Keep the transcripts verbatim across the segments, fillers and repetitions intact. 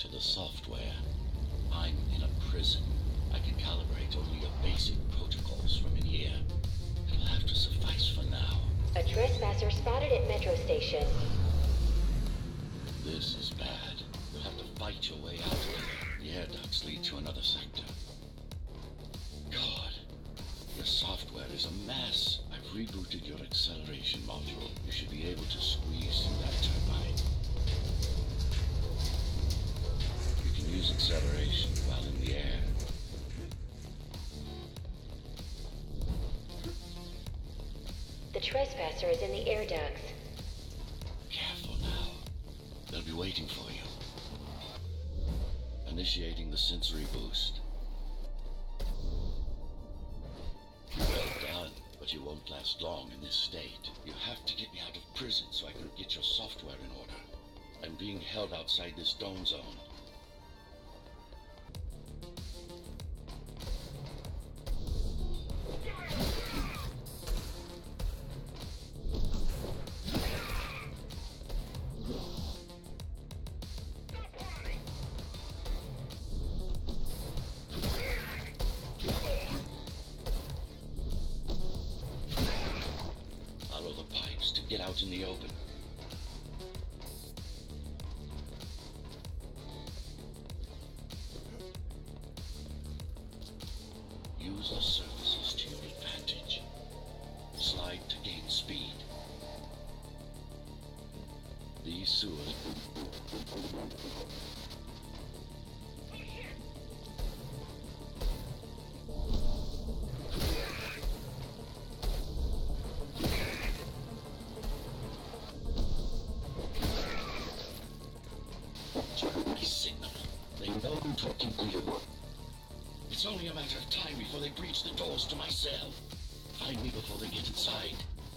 to the software. I'm in a prison. I can calibrate only your basic protocols from in here. It'll have to suffice for now. A trespasser spotted at Metro Station. This is bad. You'll have to fight your way out of here. The air ducts lead to another sector. God, your software is a mess. I've rebooted your acceleration module. You should be able to squeeze through that turbine. You can use acceleration while in the air. The trespasser is in the air ducts. Careful now. They'll be waiting for you. Initiating the sensory boost. Well done, but you won't last long in this state. You have to get me out of prison so I can get your software in order. I'm being held outside this dome zone. Get out in the open. Use the surfaces to your advantage. Slide to gain speed. These sewers... talking to you. It's only a matter of time before they breach the doors to my cell. Find me before they get inside.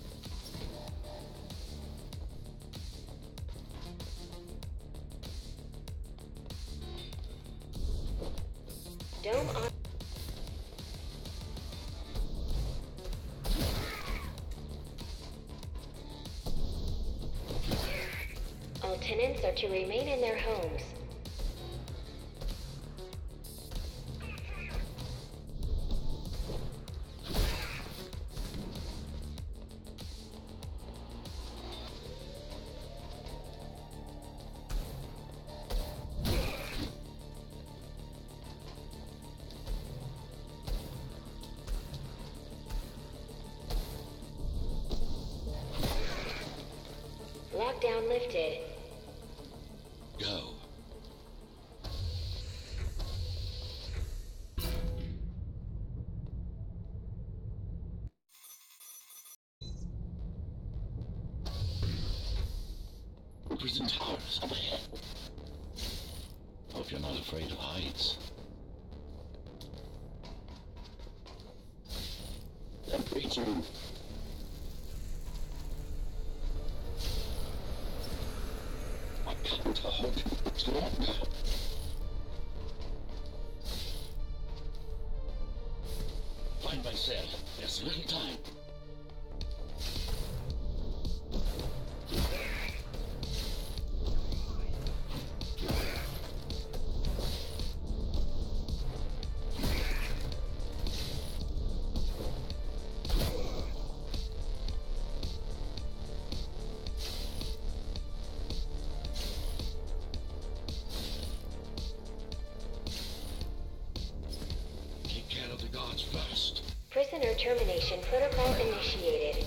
Dome on. All tenants are to remain in their homes. Lockdown lifted. Go. Prison towers up ahead. Hope you're not afraid of heights. They're breaching. To hold it longer. Find my cell. There's little time. Prisoner termination protocol initiated.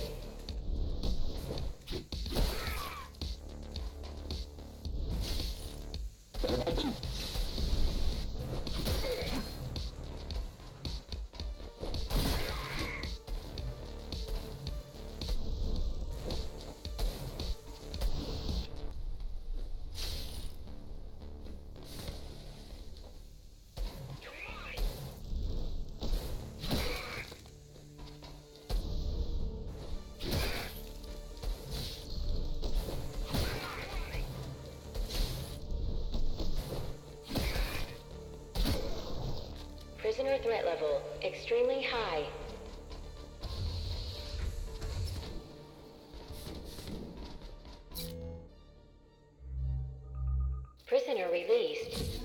Prisoner threat level extremely high. Prisoner released.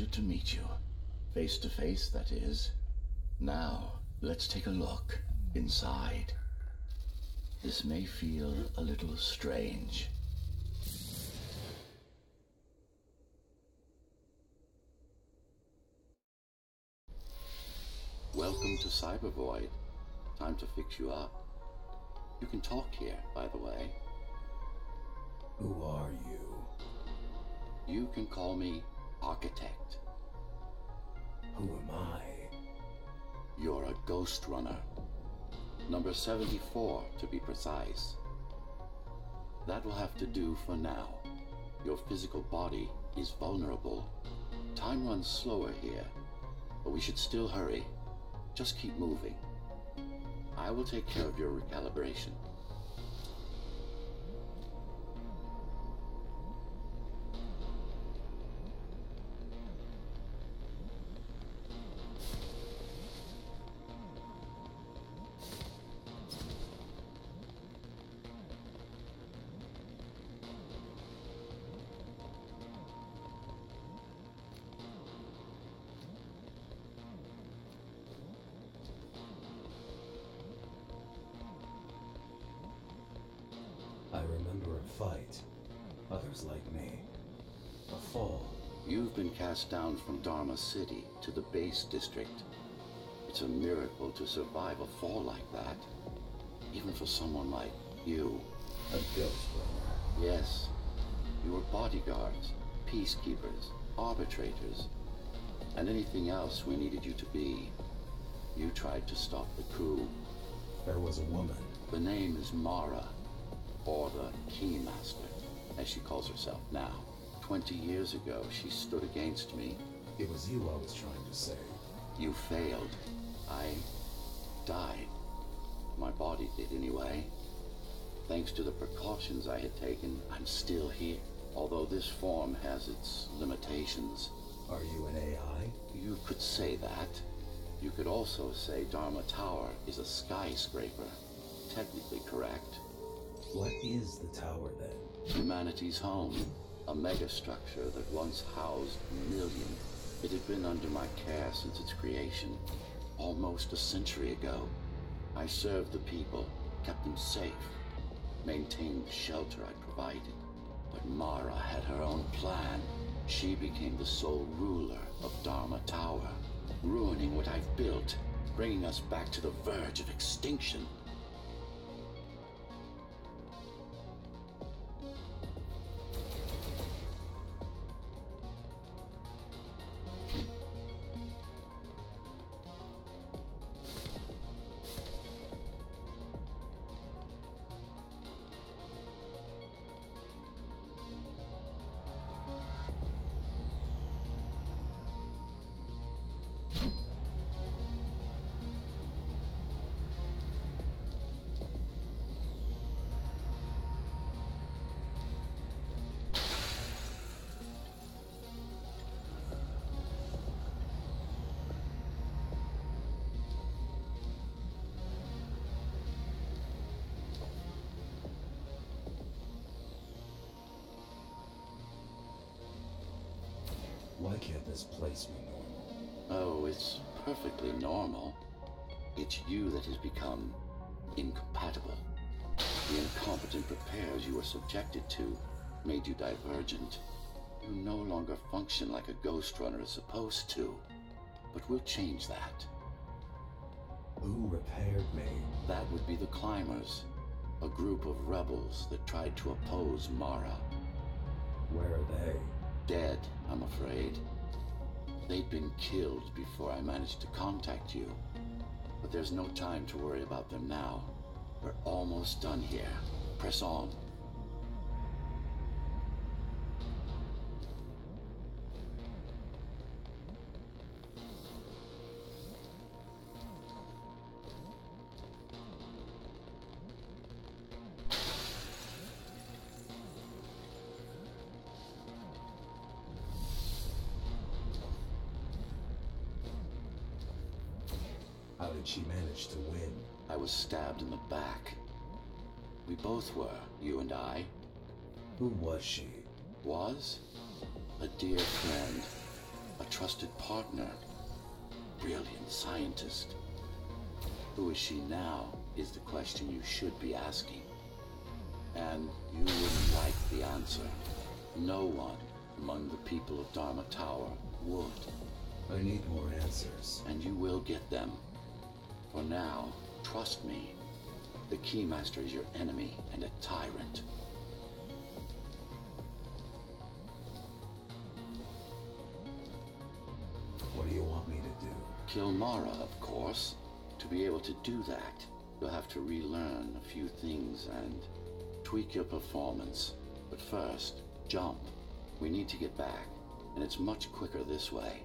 to meet you. Face to face, that is. Now, let's take a look inside. This may feel a little strange. Welcome to Cybervoid. Time to fix you up. You can talk here, by the way. Who are you? You can call me Architect. Who am I? You're a Ghostrunner. Number seventy-four, to be precise. That will have to do for now. Your physical body is vulnerable. Time runs slower here, but we should still hurry. Just keep moving. I will take care of your recalibration. I remember a fight. Others like me. A fall. You've been cast down from Dharma City to the base district. It's a miracle to survive a fall like that. Even for someone like you. A Ghostrunner. Yes. You were bodyguards, peacekeepers, arbitrators, and anything else we needed you to be. You tried to stop the coup. There was a woman. The name is Mara, or the Keymaster, as she calls herself now. Twenty years ago, she stood against me. It was you I was trying to save. You failed. I died. My body did anyway. Thanks to the precautions I had taken, I'm still here. Although this form has its limitations. Are you an A I? You could say that. You could also say Dharma Tower is a skyscraper. Technically correct. What is the tower then? Humanity's home. A megastructure that once housed millions. It had been under my care since its creation. Almost a century ago. I served the people, kept them safe, maintained the shelter I provided. But Mara had her own plan. She became the sole ruler of Dharma Tower, ruining what I've built, bringing us back to the verge of extinction. Why can't this place be normal? Oh, it's perfectly normal. It's you that has become incompatible. The incompetent repairs you were subjected to made you divergent. You no longer function like a Ghostrunner is supposed to. But we'll change that. Who repaired me? That would be the Climbers, a group of rebels that tried to oppose Mara. Where are they? Dead, I'm afraid. They'd been killed before I managed to contact you. But there's no time to worry about them now. We're almost done here. Press on. How did she manage to win? I was stabbed in the back. We both were, you and I. Who was she? Was? A dear friend. A trusted partner, brilliant scientist. Who is she now is the question you should be asking. And you wouldn't like the answer. No one among the people of Dharma Tower would. I need more answers. And you will get them. For now, trust me. The Keymaster is your enemy and a tyrant. What do you want me to do? Kill Mara, of course. To be able to do that, you'll have to relearn a few things and tweak your performance. But first, jump. We need to get back, and it's much quicker this way.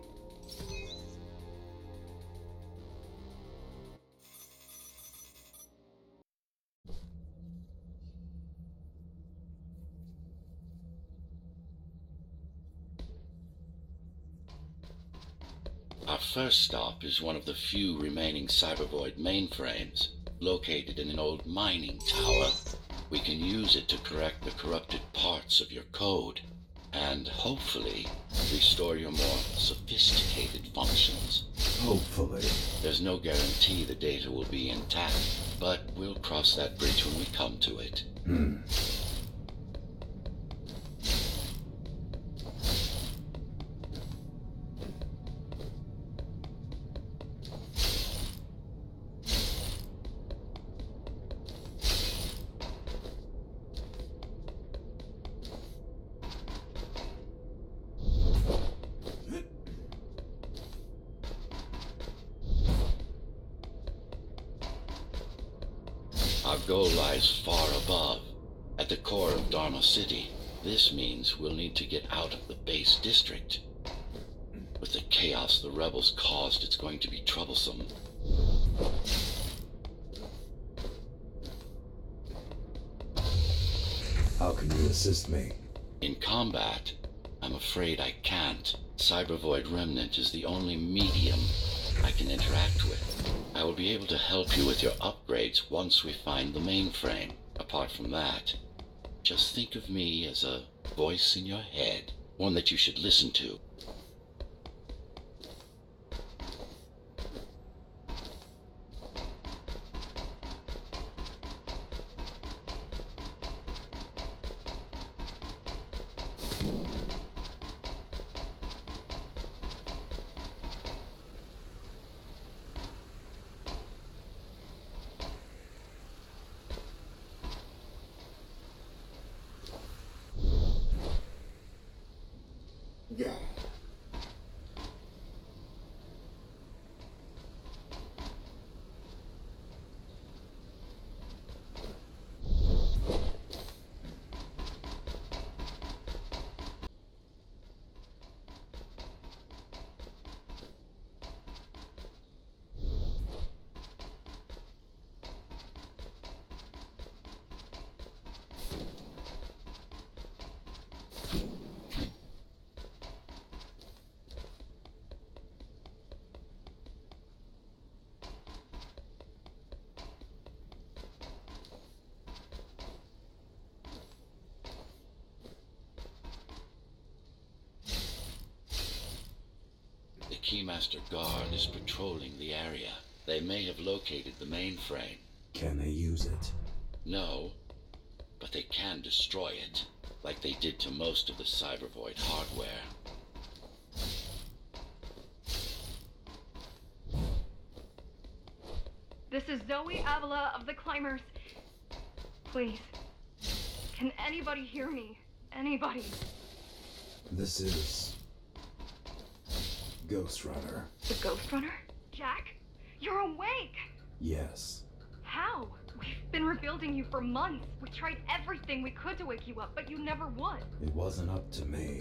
Our first stop is one of the few remaining Cybervoid mainframes, located in an old mining tower. We can use it to correct the corrupted parts of your code, and hopefully restore your more sophisticated functions. Hopefully. There's no guarantee the data will be intact, but we'll cross that bridge when we come to it. Hmm. Our goal lies far above, at the core of Dharma City. This means we'll need to get out of the base district. With the chaos the rebels caused, it's going to be troublesome. How can you assist me? In combat, I'm afraid I can't. Cybervoid Remnant is the only medium I can interact with. I will be able to help you with your upgrades once we find the mainframe. Apart from that, just think of me as a voice in your head, one that you should listen to. Yeah. The Keymaster Guard is patrolling the area. They may have located the mainframe. Can they use it? No, but they can destroy it, like they did to most of the Cybervoid hardware. This is Zoe Avila of the Climbers. Please, can anybody hear me? Anybody? This is Ghostrunner. The Ghostrunner? Jack? You're awake! Yes. How? We've been rebuilding you for months. We tried everything we could to wake you up, but you never would. It wasn't up to me.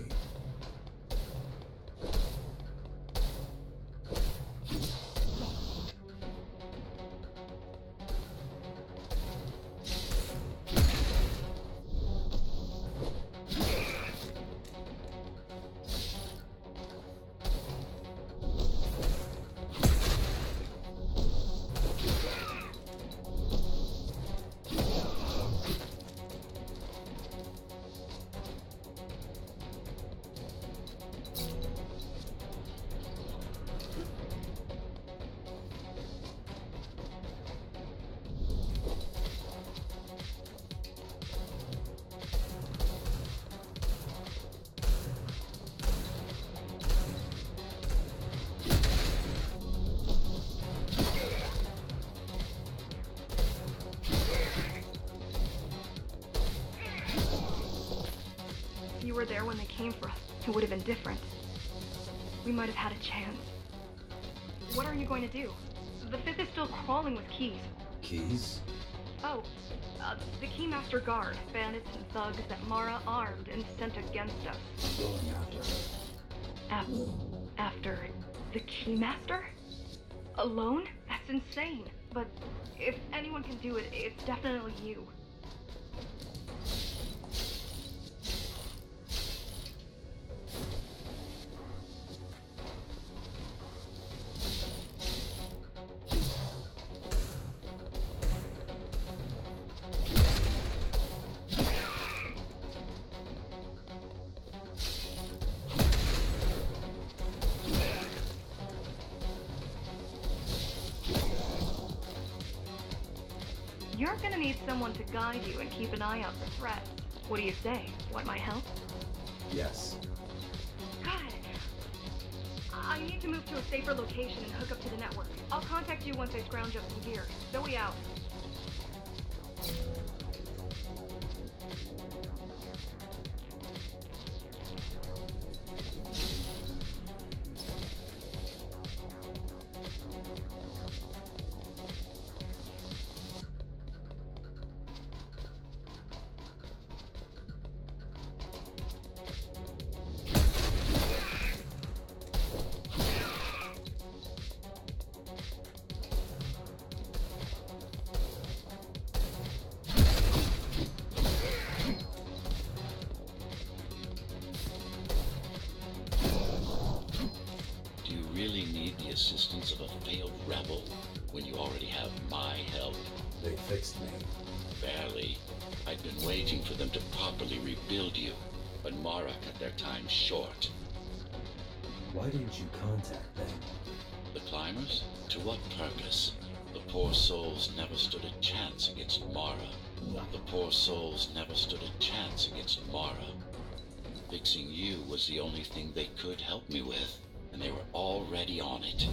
were there when they came for us, it would have been different. We might have had a chance. What are you going to do? The Fifth is still crawling with keys. Keys? Oh, uh, the Keymaster guard, bandits and thugs that Mara armed and sent against us. I'm going after her. Af- after the Keymaster? Alone? That's insane. But if anyone can do it, it's definitely you. You're gonna need someone to guide you and keep an eye out for threats. What do you say? Want my help? Yes. Good. I need to move to a safer location and hook up to the network. I'll contact you once I scrounge up some gear. Zoe out. Assistance of a failed rebel when you already have my help? They fixed me. Barely. I'd been waiting for them to properly rebuild you, but Mara cut their time short. Why didn't you contact them? The climbers? To what purpose? The poor souls never stood a chance against Mara. The poor souls never stood a chance against Mara. Fixing you was the only thing they could help me with. And they were already on it.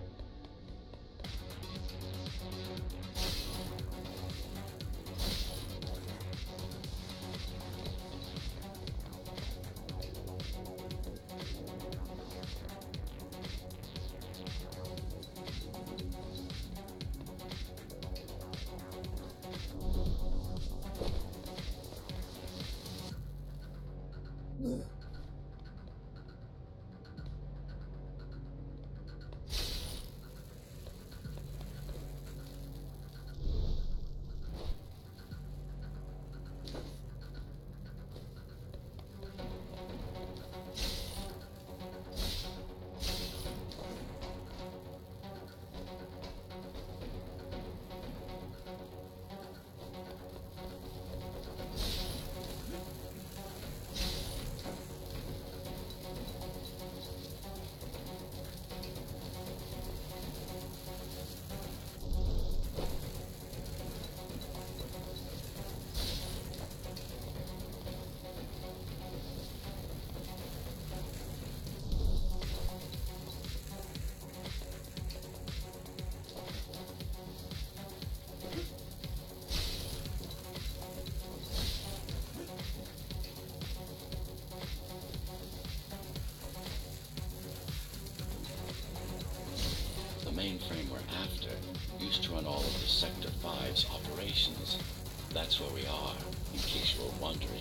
Mainframe we're after used to run all of the Sector five's operations. That's where we are, in case you were wondering.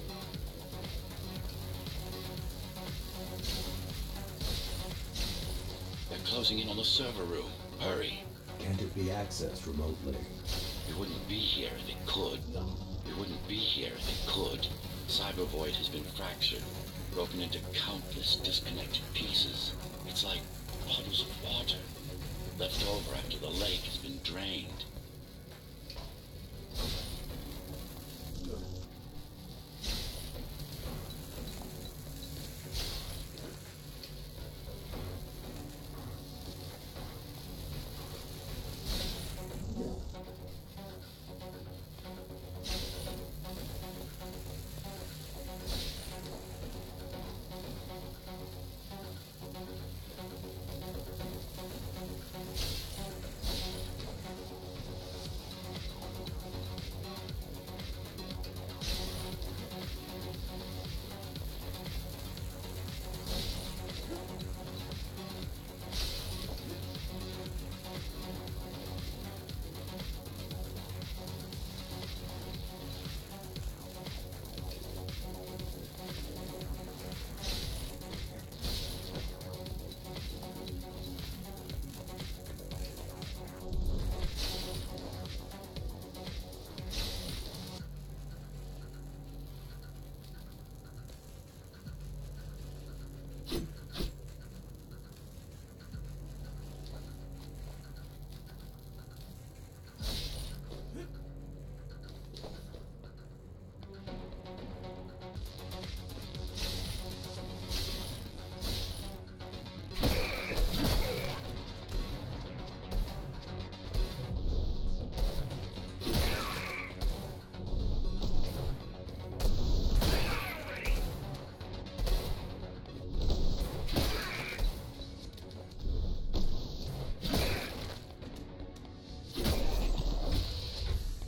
They're closing in on the server room. Hurry. Can't it be accessed remotely? We wouldn't be here if it could. We wouldn't be here if it could. Cyber Void has been fractured, broken into countless disconnected pieces. It's like bottles of water. Left over after the lake has been drained.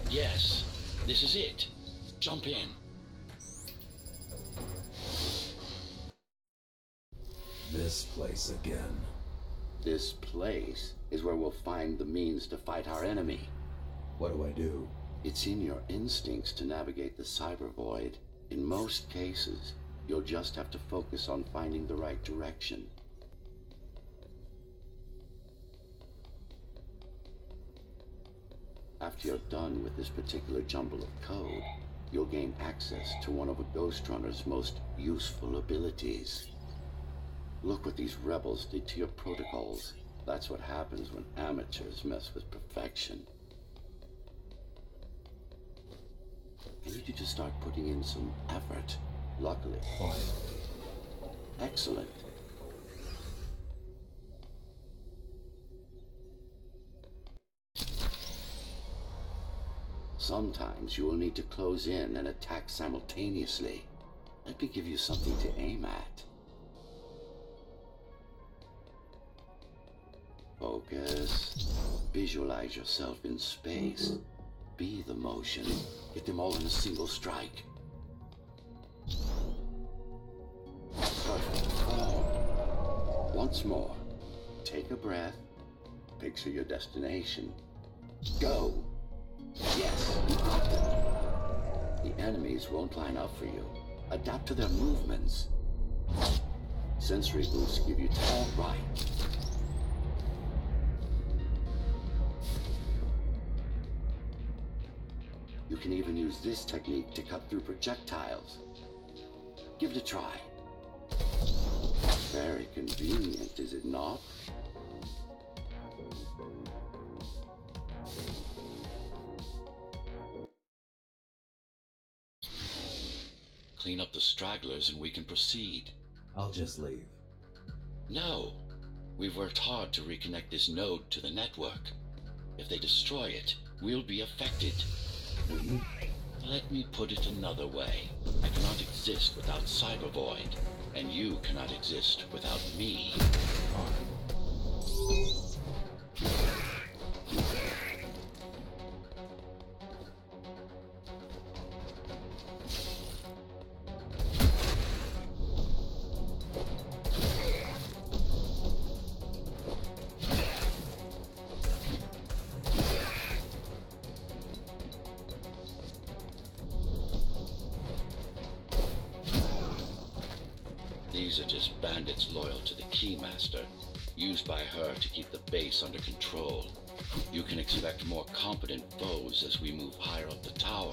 Yes, this is it. Jump in. This place again. This place is where we'll find the means to fight our enemy. What do I do? It's in your instincts to navigate the cyber void. In most cases, you'll just have to focus on finding the right direction. After you're done with this particular jumble of code, you'll gain access to one of a Ghostrunner's most useful abilities. Look what these rebels did to your protocols. That's what happens when amateurs mess with perfection. I need you to start putting in some effort. Luckily. Fine. Excellent. Sometimes you will need to close in and attack simultaneously. Let me give you something to aim at. Focus. Visualize yourself in space. Be the motion. Get them all in a single strike. Perfect form. Once more. Take a breath. Picture your destination. Go. Yes, you got them. The enemies won't line up for you. Adapt to their movements. Sensory boosts give you all right. You can even use this technique to cut through projectiles. Give it a try. Very convenient, is it not? Clean up the stragglers and we can proceed. I'll just leave. No. We've worked hard to reconnect this node to the network. If they destroy it, we'll be affected. We? Let me put it another way. I cannot exist without Cyber Void, and you cannot exist without me. These are just bandits loyal to the Keymaster, used by her to keep the base under control. You can expect more competent foes as we move higher up the tower.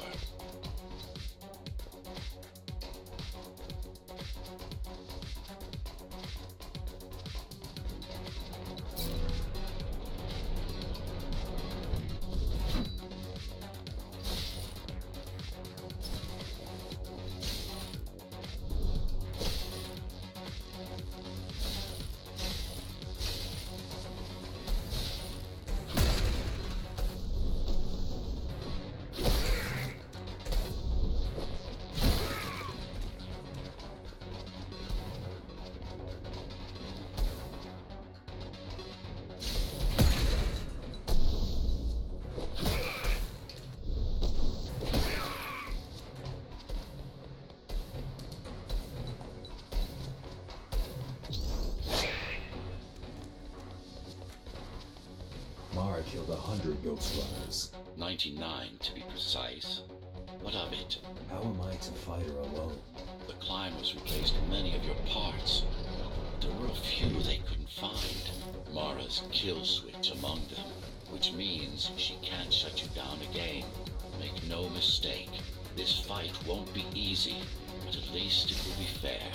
Mara killed a hundred Ghostrunners. ninety-nine to be precise. What of it? How am I to fight her alone? The climbers replaced many of your parts. There were a few they couldn't find. Mara's kill switch among them, which means she can't shut you down again. Make no mistake, this fight won't be easy, but at least it will be fair.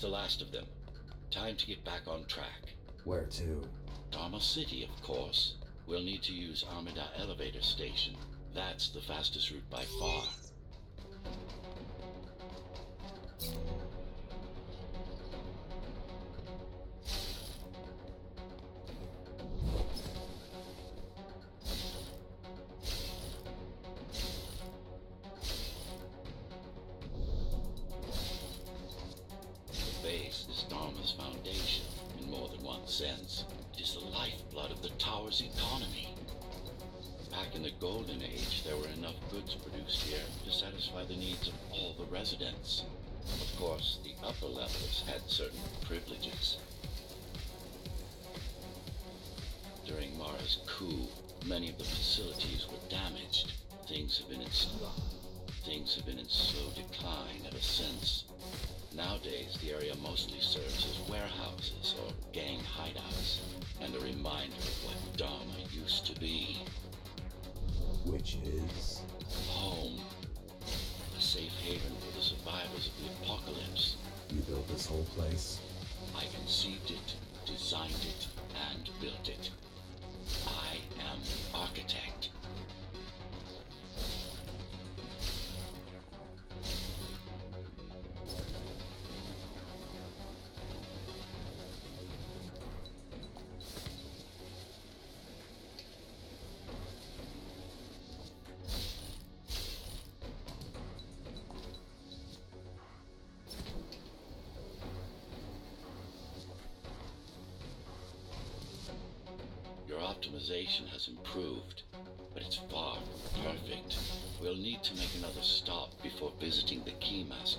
the last of them. Time to get back on track. Where to? Dharma City, of course. We'll need to use Amida Elevator Station. That's the fastest route by far. The base is Dharma's foundation, in more than one sense. It is the lifeblood of the tower's economy. Back in the Golden Age, there were enough goods produced here to satisfy the needs of all the residents. Of course, the upper levels had certain privileges. During Mara's coup, many of the facilities were damaged. Things have been in slow, things have been in slow decline ever since. Nowadays, the area mostly serves as warehouses or gang hideouts, and a reminder of what Dharma used to be. Which is? Home. A safe haven for the survivors of the apocalypse. You built this whole place? I conceived it, designed it, and built it. I am the architect. Your optimization has improved, but it's far from perfect. We'll need to make another stop before visiting the Keymaster.